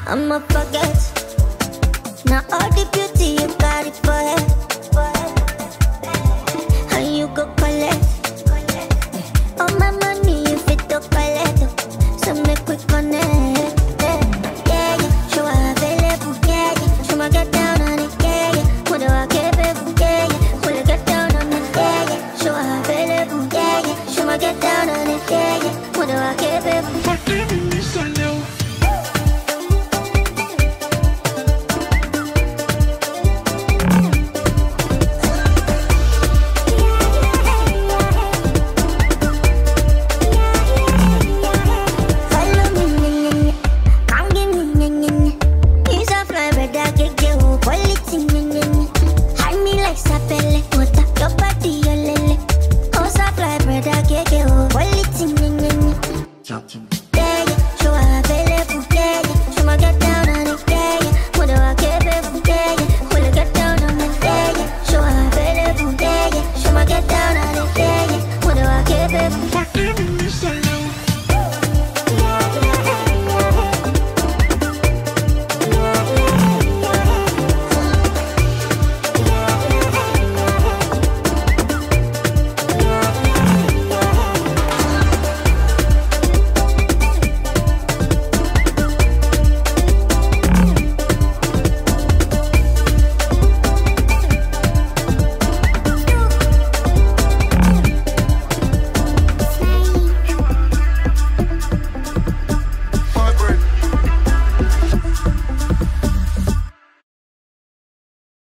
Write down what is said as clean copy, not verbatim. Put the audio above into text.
I'ma forget. Now all the beauty you got it for head. And you go collect all my money if it don't collect. So make we connect. Yeah, yeah, show her available. Yeah, yeah, show my get down on it. Yeah, yeah, what do I get, baby? Yeah, yeah, will I get down on it? Yeah, yeah, show her available. Yeah, yeah, show my get down on it. Yeah, yeah, what do I get, baby?